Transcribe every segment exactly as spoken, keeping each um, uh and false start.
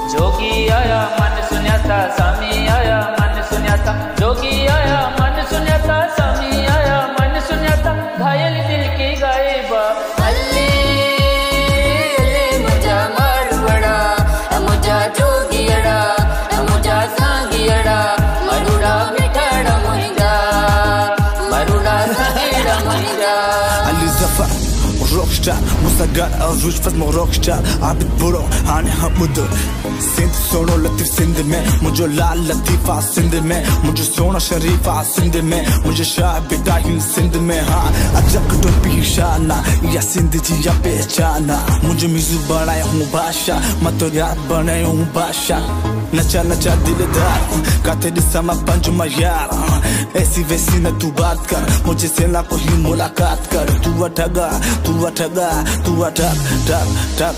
जोगी आया मन सुनिया था, स्वामी आया मन सुनिया था, जोगी आया मन सुनिया था, स्वामी आया मन सुनिया था, घायल दिल की गायबा अल्ले अल्ले मुझा मारवड़ा, मुझा जोगियड़ा, मुझा सांगियड़ा, मरुड़ा मिठाड़ा मुरिगा, मरुड़ा सांगियड़ा मुरिगा. Ali Zafar rockstar मुसागार अरूज फज़ मो rockstar आबिद बुरो आने हम मुदर सिंध सोनो लतीफ सिंध में मुझे लाल लतीफा सिंध में मुझे सोना शरीफा सिंध में मुझे शाह बिदाहिन सिंध में हाँ अजक तो पीशाना या सिंध जी या पहचाना मुझे मिज़ू बनाया हूँ बादशाह मैं तो याद बनाया हूँ बादशाह नचा नचा दिलदार काते दिसमा पंज यार ऐसी वैसी न तू बात कर मुझे से ना कोई मुलाकात कर तू अठगा तू अठगा तू अठग ठग ठग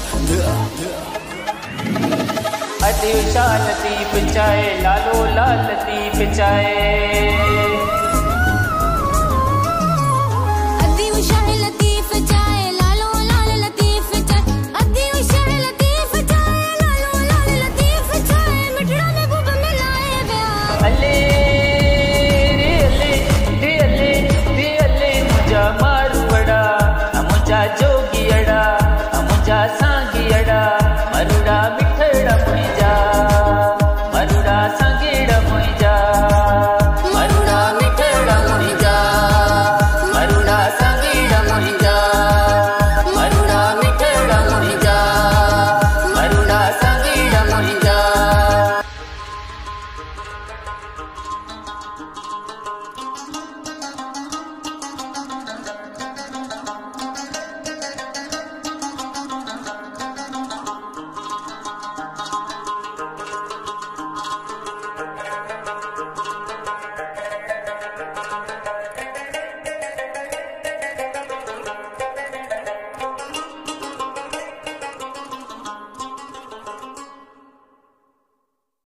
अति विशाल लतीफ चाहे लालो लाल लतीफ चाहे अति विशाल